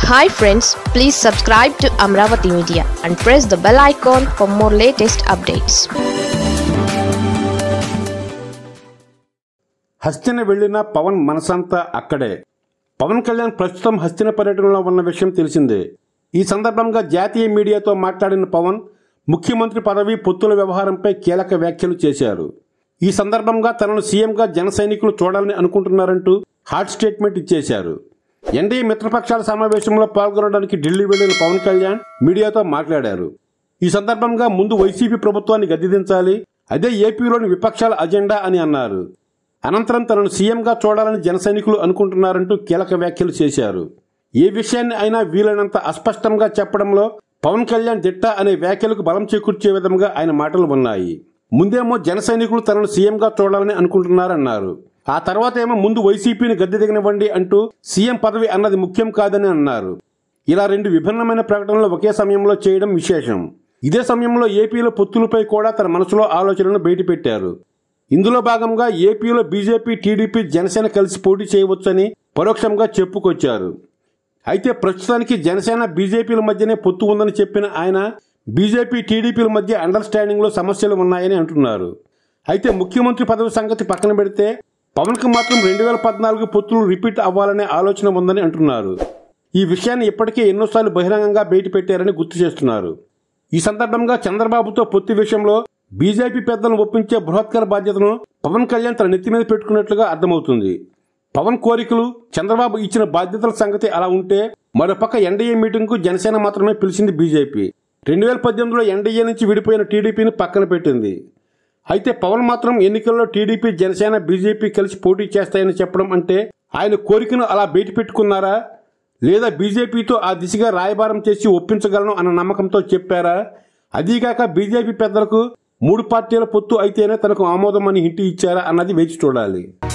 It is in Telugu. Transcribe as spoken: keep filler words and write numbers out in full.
Hi friends, please subscribe to Amaravathi Media and press the bell icon for more latest updates. Hastina వెళ్లిన పవన్ మనసంతా అక్కడే. పవన్ కళ్యాణ్ ప్రస్తుతం హస్తిన పర్యటనలో ఉన్న విషయం తెలిసిందే. ఈ సందర్భంగా జాతీయ మీడియాతో మాట్లాడిన పవన్ ముఖ్యమంత్రి పదవి పొత్తుల వ్యవహారంపై కీలక వ్యాఖ్యలు చేశారు. ఈ సందర్భంగా తనను సీఎంగా జన సైనికులు చూడాలని అనుకుంటున్నారంటూ హాట్ స్టేట్మెంట్ ఇచ్చేశారు. ఎన్డీఏ మిత్రపక్షాల సమావేశంలో పాల్గొనడానికి ఢిల్లీ వెళ్లిన పవన్ కళ్యాణ్ మీడియాతో మాట్లాడారు. ఈ సందర్భంగా ముందు వైసీపీ ప్రభుత్వాన్ని గద్దెదించాలి, అదే ఏపీలోని విపక్షాల అజెండా అని అన్నారు. అనంతరం తనను సీఎంగా చూడాలని జన సైనికులు అనుకుంటున్నారంటూ కీలక వ్యాఖ్యలు చేశారు. ఏ విషయాన్ని అయినా వీలైనంత అస్పష్టంగా చెప్పడంలో పవన్ కళ్యాణ్ దిట్ట అనే వ్యాఖ్యలకు బలం చేకూర్చే విధంగా ఆయన మాటలు ఉన్నాయి. ముందేమో జన సైనికులు తనను సీఎంగా చూడాలని అనుకుంటున్నారన్నారు. ఆ తర్వాత ఏమో ముందు వైసీపీని గద్దె దిగనివ్వండి అంటూ సీఎం పదవి అన్నది ముఖ్యం కాదని అన్నారు. ఇలా రెండు విభిన్నమైన ప్రకటనలు ఒకే సమయంలో చేయడం విశేషం. ఇదే సమయంలో ఏపీలో పొత్తులపై కూడా తన మనసులో ఆలోచనను బయటపెట్టారు. ఇందులో భాగంగా ఏపీలో బీజేపీ, టీడీపీ, జనసేన కలిసి పోటీ చేయవచ్చని పరోక్షంగా చెప్పుకొచ్చారు. అయితే ప్రస్తుతానికి జనసేన, బీజేపీల మధ్యనే పొత్తు ఉందని చెప్పిన ఆయన బీజేపీ, టీడీపీల మధ్య అండర్స్టాండింగ్ లో సమస్యలు ఉన్నాయని అంటున్నారు. అయితే ముఖ్యమంత్రి పదవి సంగతి పక్కన పెడితే పవన్ కు మాత్రం రెండు వేల పద్నాలుగు పొత్తులు రిపీట్ అవ్వాలనే ఆలోచన ఉందని అంటున్నారు. ఈ విషయాన్ని ఇప్పటికే ఎన్నోసార్లు బహిరంగంగా బయటపెట్టారని గుర్తు చేస్తున్నారు. ఈ సందర్భంగా చంద్రబాబుతో పొత్తు విషయంలో బీజేపీ పెద్దలను ఒప్పించే బృహత్కర బాధ్యతను పవన్ కళ్యాణ్ తన నెత్తి మీద పెట్టుకున్నట్లుగా అర్థమవుతుంది. పవన్ కోరికలు, చంద్రబాబు ఇచ్చిన బాధ్యతల సంగతి అలా ఉంటే మరోపక్క ఎన్డీఏ మీటింగ్ కు జనసేన మాత్రమే పిలిచింది బీజేపీ. రెండు వేల పద్దెనిమిదిలో ఎన్డీఏ నుంచి విడిపోయిన టీడీపీని పక్కన పెట్టింది. అయితే పవన్ మాత్రం ఎన్నికల్లో టీడీపీ, జనసేన, బీజేపీ కలిసి పోటీ చేస్తాయని చెప్పడం అంటే ఆయన కోరికను అలా బయట పెట్టుకున్నారా, లేదా బీజేపీతో ఆ దిశగా రాయబారం చేసి ఒప్పించగలను అన్న నమ్మకంతో చెప్పారా? అదీగాక బీజేపీ పెద్దలకు మూడు పార్టీల పొత్తు అయితేనే తనకు ఆమోదం అని హింట్ ఇచ్చారా అన్నది వేచి చూడాలి.